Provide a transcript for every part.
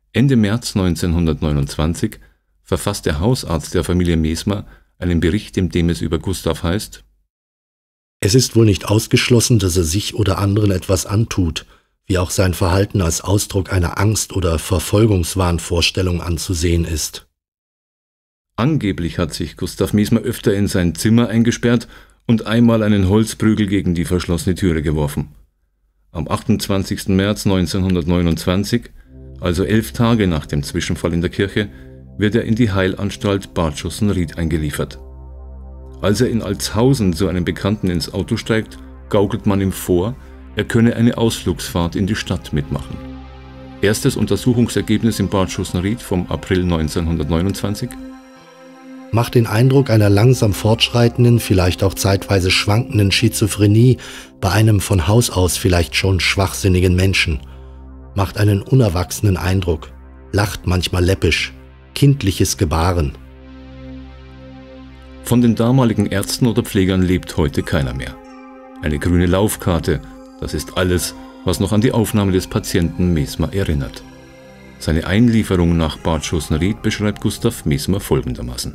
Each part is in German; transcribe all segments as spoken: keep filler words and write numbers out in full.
Ende März neunzehnhundertneunundzwanzig verfasst der Hausarzt der Familie Mesmer einen Bericht, in dem es über Gustav heißt: Es ist wohl nicht ausgeschlossen, dass er sich oder anderen etwas antut, wie auch sein Verhalten als Ausdruck einer Angst- oder Verfolgungswahnvorstellung anzusehen ist. Angeblich hat sich Gustav Mesmer öfter in sein Zimmer eingesperrt und einmal einen Holzprügel gegen die verschlossene Türe geworfen. Am achtundzwanzigsten März neunzehnhundertneunundzwanzig, also elf Tage nach dem Zwischenfall in der Kirche, wird er in die Heilanstalt Bad Schussen-Ried eingeliefert. Als er in Altshausen zu einem Bekannten ins Auto steigt, gaukelt man ihm vor, er könne eine Ausflugsfahrt in die Stadt mitmachen. Erstes Untersuchungsergebnis in Bad Schussen-Ried vom April neunzehnhundertneunundzwanzig: Macht den Eindruck einer langsam fortschreitenden, vielleicht auch zeitweise schwankenden Schizophrenie bei einem von Haus aus vielleicht schon schwachsinnigen Menschen. Macht einen unerwachsenen Eindruck, lacht manchmal läppisch, kindliches Gebaren. Von den damaligen Ärzten oder Pflegern lebt heute keiner mehr. Eine grüne Laufkarte, das ist alles, was noch an die Aufnahme des Patienten Mesmer erinnert. Seine Einlieferung nach Bad Schussen-Ried beschreibt Gustav Mesmer folgendermaßen: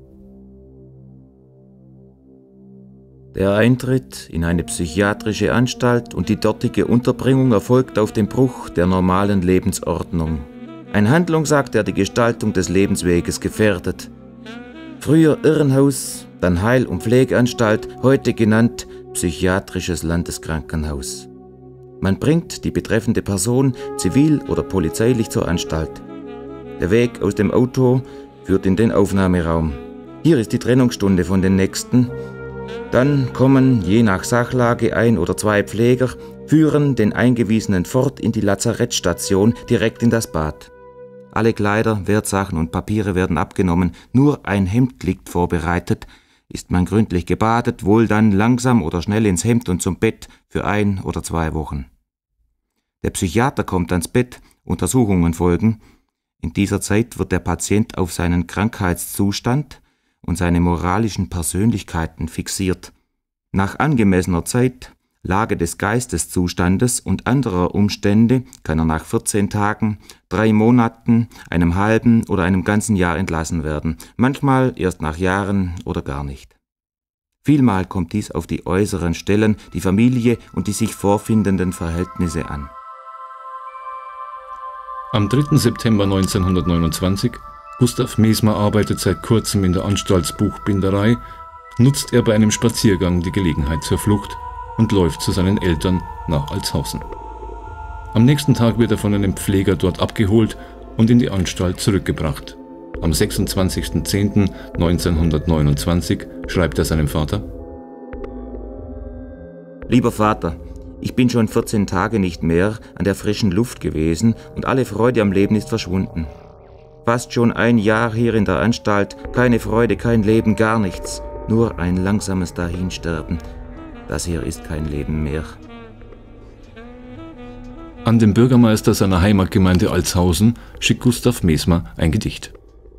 Der Eintritt in eine psychiatrische Anstalt und die dortige Unterbringung erfolgt auf den Bruch der normalen Lebensordnung. Ein Handlungsakt, der die Gestaltung des Lebensweges gefährdet. Früher Irrenhaus, dann Heil- und Pflegeanstalt, heute genannt Psychiatrisches Landeskrankenhaus. Man bringt die betreffende Person zivil oder polizeilich zur Anstalt. Der Weg aus dem Auto führt in den Aufnahmeraum. Hier ist die Trennungsstunde von den Nächsten. Dann kommen je nach Sachlage ein oder zwei Pfleger, führen den Eingewiesenen fort in die Lazarettstation, direkt in das Bad. Alle Kleider, Wertsachen und Papiere werden abgenommen, nur ein Hemd liegt vorbereitet. Ist man gründlich gebadet, wohl dann langsam oder schnell ins Hemd und zum Bett für ein oder zwei Wochen. Der Psychiater kommt ans Bett, Untersuchungen folgen. In dieser Zeit wird der Patient auf seinen Krankheitszustand und seine moralischen Persönlichkeiten fixiert. Nach angemessener Zeit, Lage des Geisteszustandes und anderer Umstände kann er nach vierzehn Tagen, drei Monaten, einem halben oder einem ganzen Jahr entlassen werden, manchmal erst nach Jahren oder gar nicht. Vielmal kommt dies auf die äußeren Stellen, die Familie und die sich vorfindenden Verhältnisse an. Am dritten September neunzehnhundertneunundzwanzig, Gustav Mesmer arbeitet seit kurzem in der Anstaltsbuchbinderei, nutzt er bei einem Spaziergang die Gelegenheit zur Flucht und läuft zu seinen Eltern nach Altshausen. Am nächsten Tag wird er von einem Pfleger dort abgeholt und in die Anstalt zurückgebracht. Am sechsundzwanzigsten zehnten neunzehnhundertneunundzwanzig schreibt er seinem Vater: Lieber Vater, ich bin schon vierzehn Tage nicht mehr an der frischen Luft gewesen und alle Freude am Leben ist verschwunden. Fast schon ein Jahr hier in der Anstalt, keine Freude, kein Leben, gar nichts, nur ein langsames Dahinsterben. Das hier ist kein Leben mehr. An den Bürgermeister seiner Heimatgemeinde Altshausen schickt Gustav Mesmer ein Gedicht.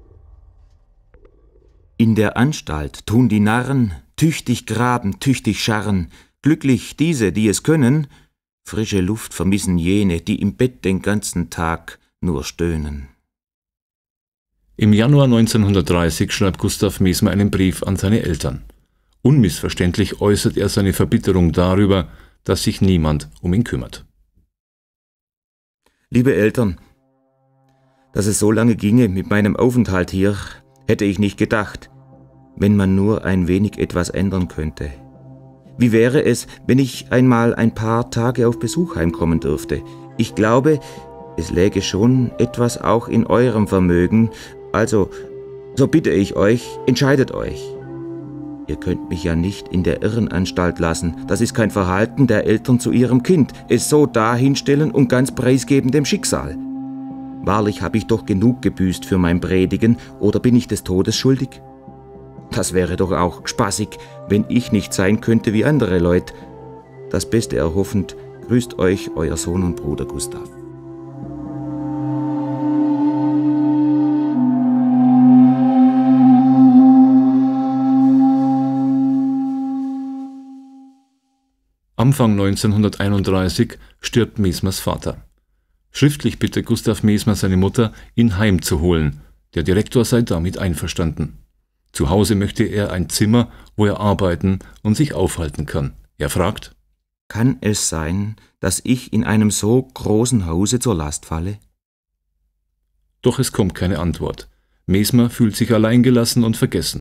In der Anstalt tun die Narren tüchtig graben, tüchtig scharren, glücklich diese, die es können, frische Luft vermissen jene, die im Bett den ganzen Tag nur stöhnen. Im Januar neunzehnhundertdreißig schreibt Gustav Mesmer einen Brief an seine Eltern. Unmissverständlich äußert er seine Verbitterung darüber, dass sich niemand um ihn kümmert. Liebe Eltern, dass es so lange ginge mit meinem Aufenthalt hier, hätte ich nicht gedacht, wenn man nur ein wenig etwas ändern könnte. Wie wäre es, wenn ich einmal ein paar Tage auf Besuch heimkommen dürfte? Ich glaube, es läge schon etwas auch in eurem Vermögen, also, so bitte ich euch, entscheidet euch. Ihr könnt mich ja nicht in der Irrenanstalt lassen. Das ist kein Verhalten der Eltern zu ihrem Kind. Es so dahinstellen und ganz preisgeben dem Schicksal. Wahrlich habe ich doch genug gebüßt für mein Predigen, oder bin ich des Todes schuldig? Das wäre doch auch spaßig, wenn ich nicht sein könnte wie andere Leute. Das Beste erhoffend, grüßt euch euer Sohn und Bruder Gustav. Anfang neunzehnhunderteinunddreißig stirbt Mesmers Vater. Schriftlich bittet Gustav Mesmer seine Mutter, ihn heimzuholen. Der Direktor sei damit einverstanden. Zu Hause möchte er ein Zimmer, wo er arbeiten und sich aufhalten kann. Er fragt: Kann es sein, dass ich in einem so großen Hause zur Last falle? Doch es kommt keine Antwort. Mesmer fühlt sich alleingelassen und vergessen.